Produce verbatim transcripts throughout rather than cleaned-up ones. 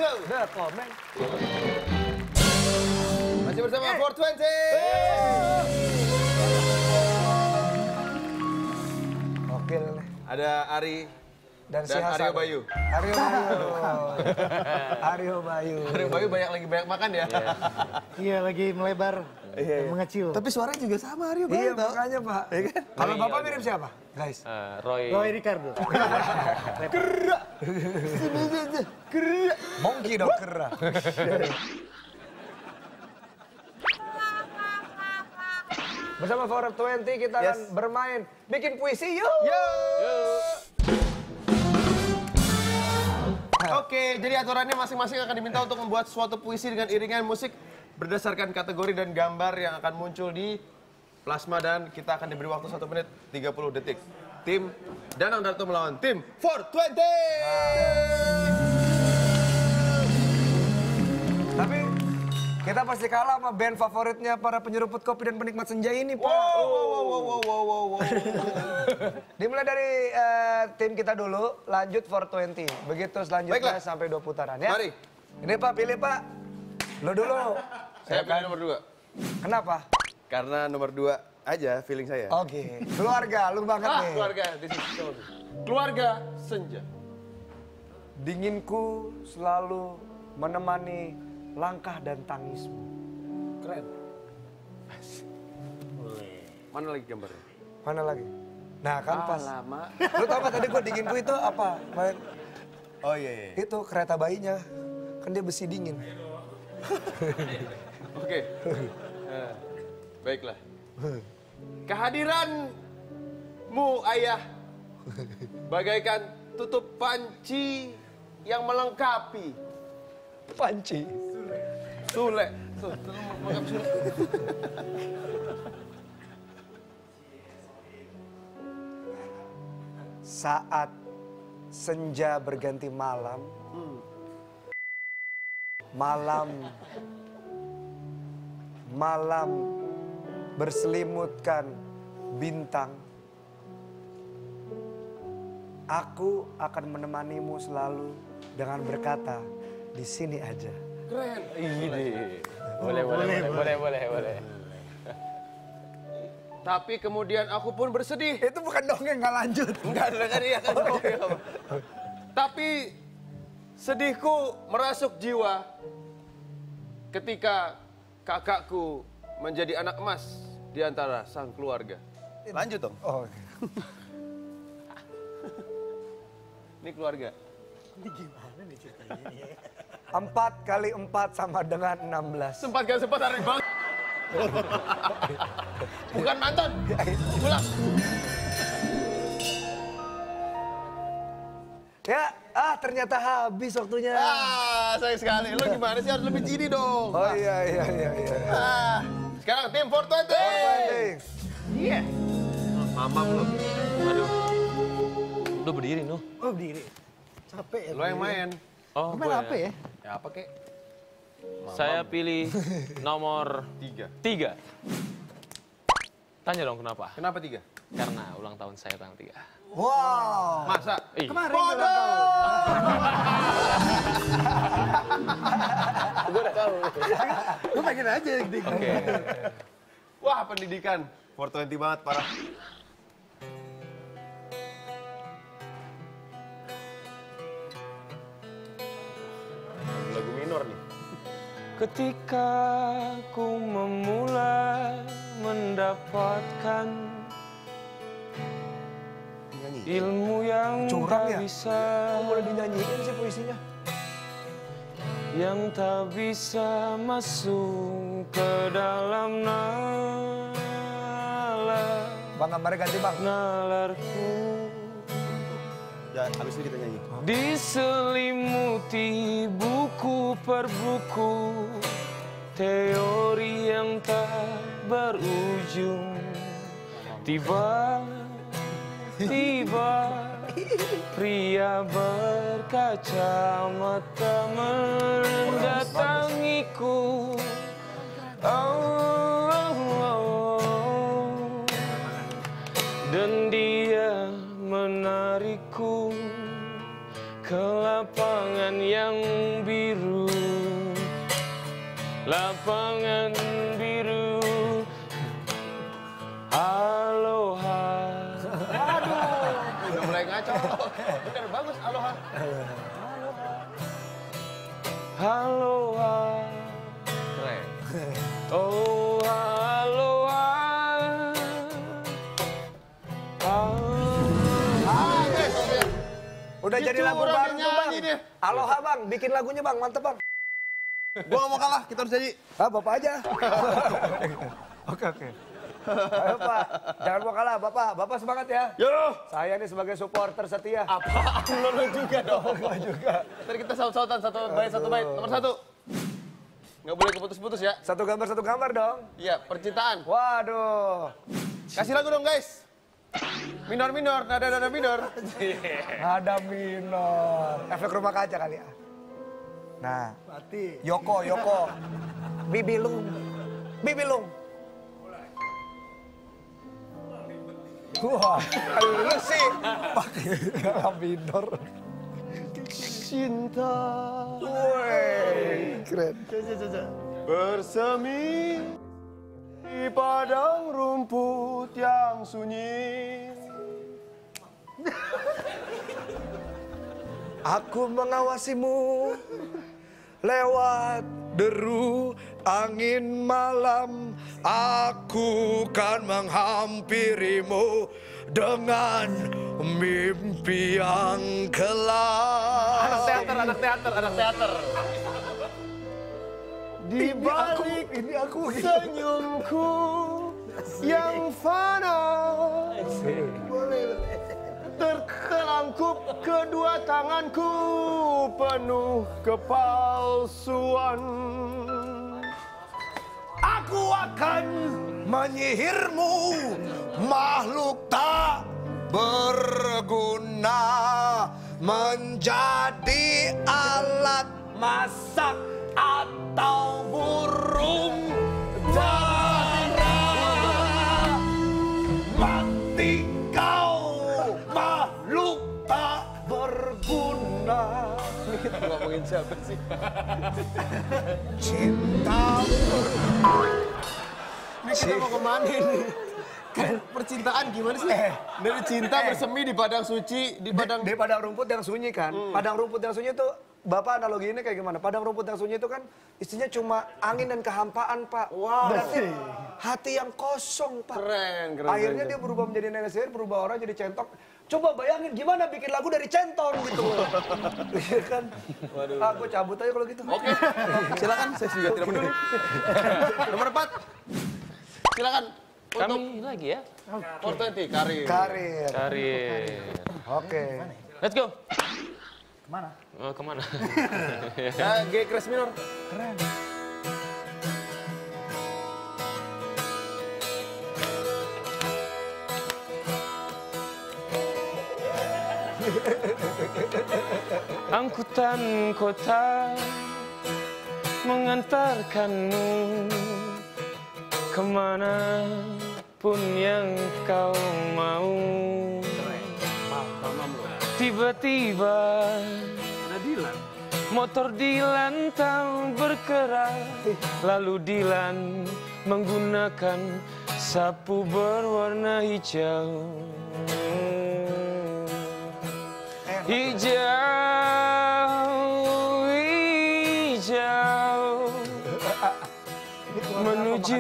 to The Comment. Masih bersama four twenty. Oke nih. Ada Ari Dan, dan si Hasan. Aryo Bayu. Aryo Bayu. Aryo Bayu. Aryo Bayu banyak lagi banyak makan ya. Iya, lagi melebar, Iya, iya. mengecil. Tapi suaranya juga sama Aryo Bayu. Iya, tau? makanya Pak. Kalau Bapak mirip siapa, guys? Uh, Roy. Roy Ricardo. Gerak. Gerak. Monkey dong, kera. Bersama four twenty kita akan Yes. bermain bikin puisi yuk. Yo. Oke, jadi aturannya masing-masing akan diminta untuk membuat suatu puisi dengan iringan musik berdasarkan kategori dan gambar yang akan muncul di plasma dan kita akan diberi waktu satu menit tiga puluh detik. Tim Danang Darto melawan tim four twenty. Tapi kita pasti kalah sama band favoritnya para penyeruput kopi dan penikmat senja ini, Pak. Wow, wow, wow, wow, wow, wow, wow. Dimulai dari eh, tim kita dulu, lanjut four twenty. Begitu selanjutnya Baiklah. sampai dua putaran ya. Mari. Ini Pak, pilih Pak. Lo dulu. Saya pilih nomor dua. Kenapa? Karena nomor dua aja feeling saya. Oke. Keluarga, lu banget Ah, nih. keluarga. This is so good. Keluarga senja. Dinginku selalu menemani langkah dan tangismu. Keren. Mana lagi gambarnya? Mana lagi? Nah kan pas. lama. Lu tau gak tadi gua dinginku itu apa? Main, Oh iya, iya. itu kereta bayinya. Kan dia besi dingin. Oke. Eh, baiklah. Kehadiranmu ayah bagaikan tutup panci yang melengkapi Panci. Sule. Tuh, tuh, melengkapi Sule. Saat senja berganti malam, malam, malam berselimutkan bintang. Aku akan menemanimu selalu dengan berkata, di sini aja. Keren. Ini. Boleh, boleh, boleh, boleh, boleh, boleh. Tapi kemudian aku pun bersedih. Itu bukan dongeng, nggak lanjut. Enggak ada kan iya kan. Tapi sedihku merasuk jiwa ketika kakakku menjadi anak emas di antara sang keluarga. Lanjut dong. Oh, Ini keluarga. Ini gimana nih ceritanya ini ya? empat kali empat sama dengan enam belas. Sempat gak sempat hari bang. Bukan mantan. Pulang. Ya, ah ternyata habis waktunya. Ah, sayang sekali. Lu gimana sih harus lebih gini dong. Oh iya, iya, iya, iya. Ah, sekarang tim four twenty. Penting. Iya. Mamam lu. Aduh. Lu berdiri, Nuh. Oh, berdiri. Capek ya. Lo yang main. Oh, Main gue apa ya? Ya apa kek? Saya pilih nomor Tiga. tiga. Tanya dong kenapa? Kenapa tiga? Karena ulang tahun saya tanggal tiga. Wow. Masa? Ih, Kemarin ulang tahun. gue udah tahu. Lu pengen aja di Oke. Wah, pendidikan. four twenty banget, parah. Lagu minor nih. Ketika ku memulai mendapatkan Nyanyi. ilmu yang Curang tak ya? bisa, Kok boleh dinyanyiin sih puisinya? yang tak bisa masuk ke dalam nalar, Bang, gambarnya ganti bang. nalarku. Ya, habis ini kita nyanyi. Diselimuti buku per buku, teori yang tak berujung. Tiba-tiba pria berkacamata mendatangiku. Oh, oh, oh. Dan dia menarikku ke lapangan yang biru. lapangan biru. Aloha. Udah mulai ngaco. Bener, bagus, aloha. Aloha. Keren. Oh, aloha. Aloha. Ah, guys, oke. Udah Gitu jadi lagu orang baru tuh bang. nyanyi dia. Aloha bang, bikin lagunya bang, mantep bang. Gua gak mau kalah, kita harus jadi. Ah bapak aja. Oke oke. Ayo pak, jangan mau kalah bapak, bapak semangat ya. Yo! Saya nih sebagai supporter setia. Apaan lo, lo juga dong. Gua juga. Ntar kita saut-sautan, satu bait, satu bait. Nomor satu. Nggak boleh keputus-putus ya. Satu gambar satu gambar dong. Iya, percintaan. Waduh. Kasih lagu dong guys. Minor-minor, nada-nada minor. Ada minor. Efek rumah kaca kali ya. Nah, Mati. Yoko, Yoko. Bibilung. Bibilung. Wah, lu sih pakai dalam minor. Cinta. Woi, keren. Bersemi di padang rumput yang sunyi. Aku mengawasimu lewat deru angin malam. Aku kan menghampirimu dengan mimpi yang kelam. Anak teater, anak teater, anak teater. Di balik ini aku senyumku yang fana, tertelangkup kedua tanganku penuh kepalsuan. Aku akan menyihirmu, makhluk tak berguna, menjadi alat masak atau burung dara. Mati kau, makhluk tak berguna. Ngomongin siapa sih? Cintamu. Ini kita mau kemana ini? Kan percintaan gimana sih? Dari cinta eh. bersemi di padang suci, di padang... Di padang rumput yang sunyi kan. Padang rumput yang sunyi itu, Bapak analoginya kayak gimana? Padang rumput yang sunyi itu kan isinya cuma angin dan kehampaan, Pak. Wow. Berarti hati yang kosong, Pak. Keren, keren. Akhirnya keren. dia berubah menjadi nenek sihir, berubah orang jadi centok. Coba bayangin gimana bikin lagu dari centong gitu. Iya kan? Waduh. Ah, gue cabut aja kalau gitu. Oke, silakan. Saya juga tidak peduli. Nomor empat. Silakan. Kami lagi ya. empat dua puluh, karir. Karir. Karir. Oke. Let's go. Kemana? Oh, kemana? Ya, G Crash minor. Keren. Angkutan kota mengantarkanmu kemana pun yang kau mau. Tiba-tiba motor Dilan tak bergerak, lalu Dilan menggunakan sapu berwarna hijau. Hijau, hijau, menuju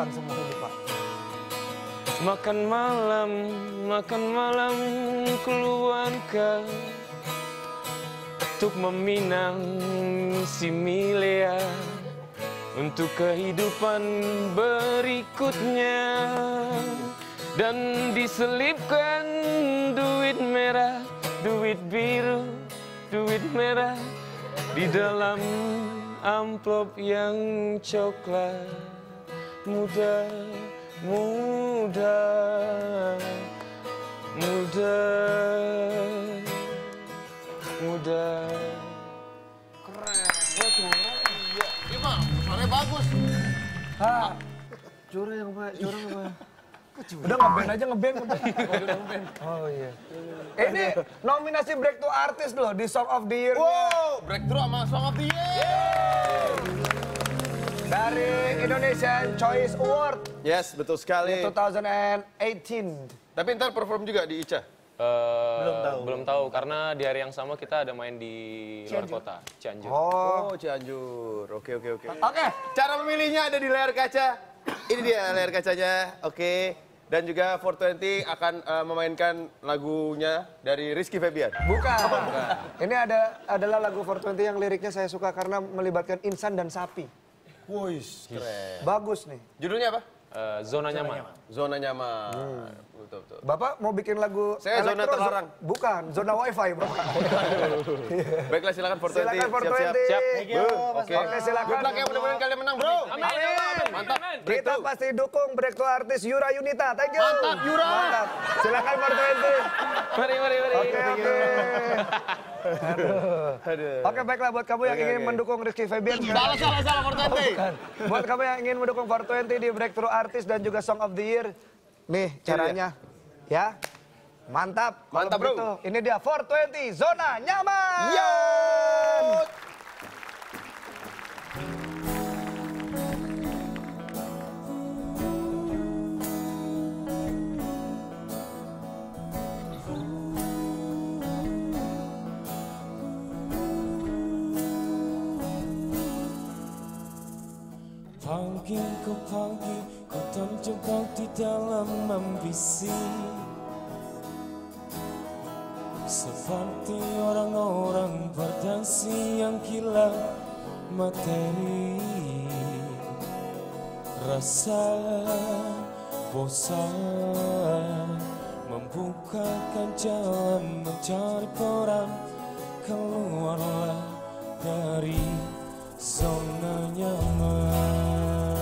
makan malam, makan malam keluarga untuk meminang si Milea untuk kehidupan berikutnya, dan diselipkan duit merah, duit biru, duit merah di dalam amplop yang coklat. Muda, muda, muda, muda. Keren. Wah, curang. Iya. Iya, Pak. Suaranya bagus. Ah, Curang yang Pak, curang Pak. udah ngeband aja ngeband. Oh iya. Ini nominasi Breakthrough Artist loh di Song of the Year. Wow, breakthrough sama Song of the Year. Dan dari Indonesian Choice Award Yes, betul sekali. dua ribu delapan. Tapi ntar perform juga di Ica. Eh, Belum tahu. Belum tahu karena di hari yang sama kita ada main di luar kota, Cianjur. Oh, Oh, Cianjur. Oke, oke, oke. oke. Cara memilihnya ada di layar kaca. Ini dia layar kacanya. Oke. Dan juga four twenty akan eh, memainkan lagunya dari Rizky Febian. Bukan. Ini ada adalah lagu four twenty yang liriknya saya suka karena melibatkan insan dan sapi. Wuis, keren. Bagus nih. Judulnya apa? Eh, zona nyaman. Zona nyaman. Betul, betul. Bapak mau bikin lagu Saya zona elektro, zo- terlarang. Bukan, zona wifi Bapak. Baiklah, silakan four twenty. Silakan four Siap-siap. twenty. Siap. Thank you, Mas Oke. Oke, silakan. Good luck ya, mudah-mudahan kalian menang, bro. Amin, amin, Mantap. amin. Kita pasti dukung breakthrough artis Yura Yunita. Thank you. Mantap, Yura. Mantap. Silakan four twenty. Mari, mari, mari. Oke, oke. Aduh. Oke, baiklah buat kamu yang Oke, ingin oke. mendukung Rizky Febian. Salah, salah, salah, four twenty. Buat kamu yang ingin mendukung four twenty di Breakthrough Artist dan juga Song of the Year. Nih caranya. Ya. Mantap. Kalau Mantap, bro. begitu, ini dia four twenty Zona Nyaman. Yo! Pagi ke pagi kau terjebak di dalam ambisi, seperti orang-orang berdasi yang gila materi. Rasa bosan membukakan jalan mencari peran, keluarlah dari zona nyaman.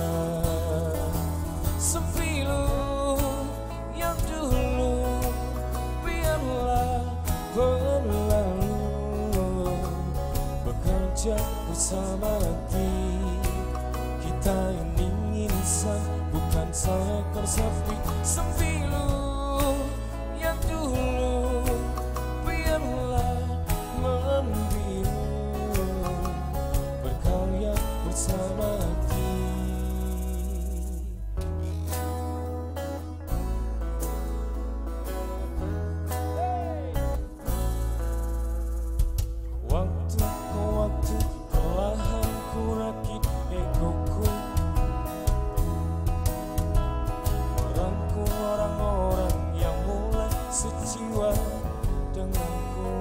Sepilu yang dulu biarlah berlalu, bekerja bersama tim. Kita ini insan bukan seekor sapi. Sepilu yang dulu biarlah membiru, berkarya bersama tim. Waktu ke waktu perlahan ku rakit egoku, merangkul orang-orang yang mulai sejiwa denganku.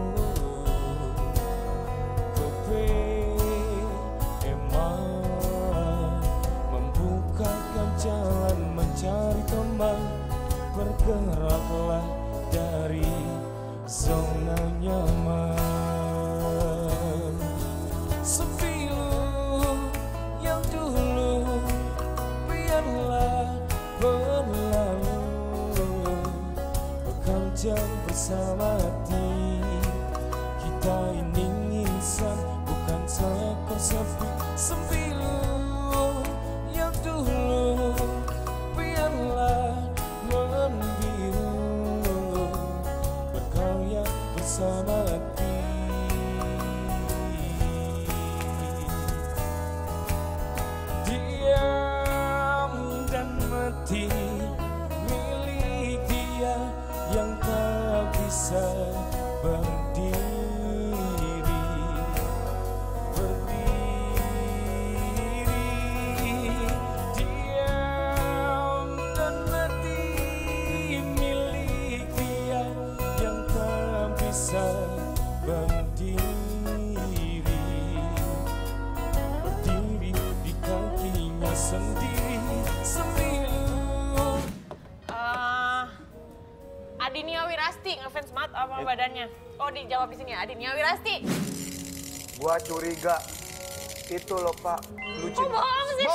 Emang membukakan jalan mencari teman, bergeraklah dari zona nyaman. Sepilu yang dulu biarlah berlalu, bekerja bersama tim. Kita ini insan bukan seekor sapi. Sepilu yang dulu biarlah membiru, berkarya bersama tim. Diam dan mati milik dia yang tak bisa berdiri. Adinia Wirasti ngefans banget sama badannya. Oh, dijawab di sini. Adinia Wirasti. Gua curiga itu loh Pak. Lucu. Kok bohong sih?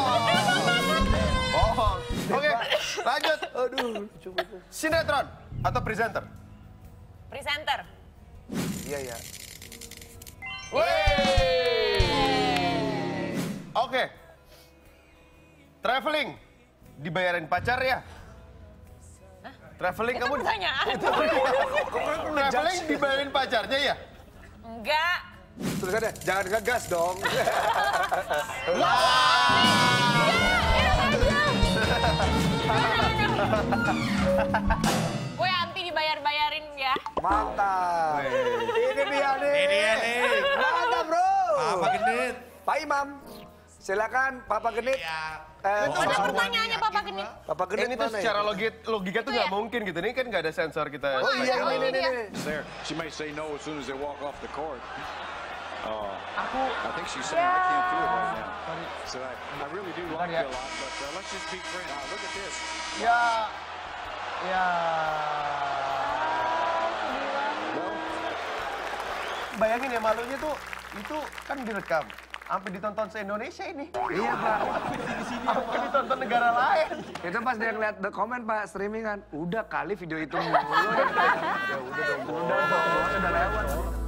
Bohong. Oke, lanjut. Aduh, lucu betul. Sinetron atau presenter? Presenter. Iya ya. Oke. Traveling dibayarin pacar ya? Traveling Itu kamu pertanyaan. Traveling dibayarin pacarnya ya? Enggak. Tulisannya, jangan ngegas dong. Gue anti dibayar-bayarin ya. Mantap. Ini dia nih. Ini dia nih. Mantap bro. Apa genit? Pak Imam, silakan Papa Genit. Eh, Itu ada pertanyaannya Papa Genit. Papa Genit Ini tuh mana secara ya? logik, logika tuh nggak mungkin gitu. Ini kan nggak ada sensor kita. Oh iya, Oh, ini, ini ini, dia. ini. there. She may say no as soon as they walk off the court. Oh, Aku I think she's saying I can't feel it right now. So I, I really do like ya. you a lot, but uh, let's just be friends. Now, look at this. ya ya Well, bayangin ya malunya tuh itu kan direkam. Sampai ditonton se-Indonesia ini. Iya Pak. Sampai ditonton negara lain. Itu pas dia ngeliat the comment Pak, streamingan. Udah kali video itu mulu. Ya udah dong, udah dong, udah lewat.